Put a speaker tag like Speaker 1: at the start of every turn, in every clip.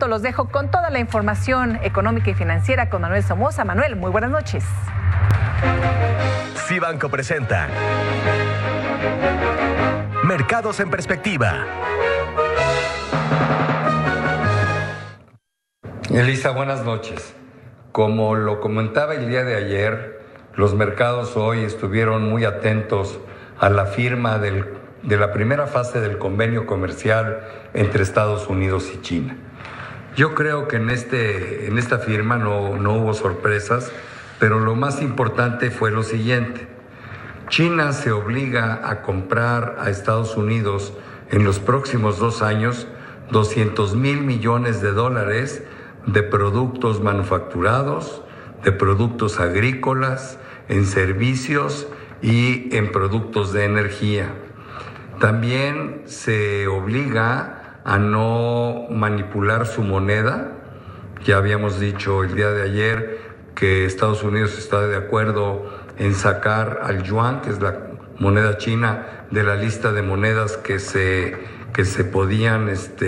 Speaker 1: Los dejo con toda la información económica y financiera con Manuel Somoza. Manuel, muy buenas noches.
Speaker 2: Cibanco presenta Mercados en Perspectiva.
Speaker 3: Elisa, buenas noches. Como lo comentaba el día de ayer, los mercados hoy estuvieron muy atentos a la firma de la primera fase del convenio comercial entre Estados Unidos y China. Yo creo que en esta firma no hubo sorpresas, pero lo más importante fue lo siguiente. China se obliga a comprar a Estados Unidos en los próximos 2 años $200 mil millones de productos manufacturados, de productos agrícolas, en servicios y en productos de energía. También se obliga a no manipular su moneda. Ya habíamos dicho el día de ayer que Estados Unidos está de acuerdo en sacar al yuan, que es la moneda china, de la lista de monedas que se podían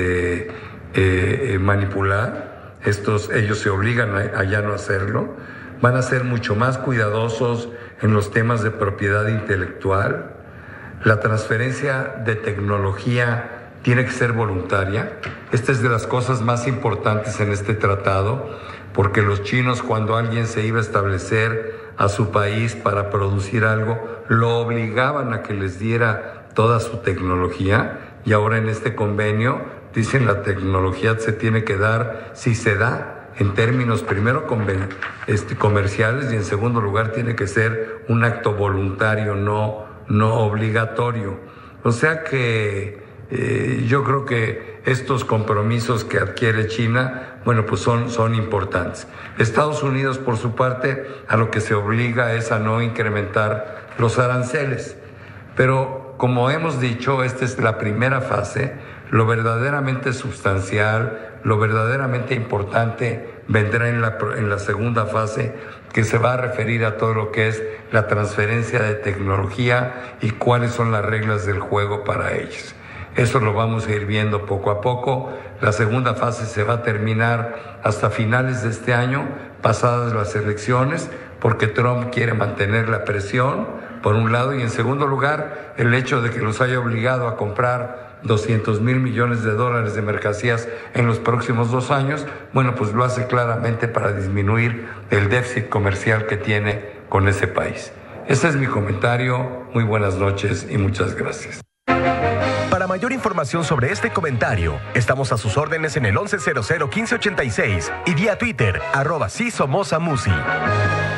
Speaker 3: manipular. Ellos se obligan a ya no hacerlo. Van a ser mucho más cuidadosos en los temas de propiedad intelectual. La transferencia de tecnología tiene que ser voluntaria. Esta es de las cosas más importantes en este tratado, porque los chinos, cuando alguien se iba a establecer a su país para producir algo, lo obligaban a que les diera toda su tecnología, y ahora en este convenio dicen la tecnología se tiene que dar si se da en términos primero comerciales, y en segundo lugar tiene que ser un acto voluntario, no obligatorio. O sea que yo creo que estos compromisos que adquiere China, bueno, pues son importantes. Estados Unidos, por su parte, a lo que se obliga es a no incrementar los aranceles. Pero, como hemos dicho, esta es la primera fase. Lo verdaderamente sustancial, lo verdaderamente importante vendrá en la segunda fase, que se va a referir a todo lo que es la transferencia de tecnología y cuáles son las reglas del juego para ellos. Eso lo vamos a ir viendo poco a poco. La segunda fase se va a terminar hasta finales de este año, pasadas las elecciones, porque Trump quiere mantener la presión, por un lado, y en segundo lugar, el hecho de que los haya obligado a comprar $200 mil millones de mercancías en los próximos 2 años, bueno, pues lo hace claramente para disminuir el déficit comercial que tiene con ese país. Ese es mi comentario. Muy buenas noches y muchas gracias.
Speaker 2: Para mayor información sobre este comentario, estamos a sus órdenes en el 1100-1586 y vía Twitter, @SiSomozaMusi.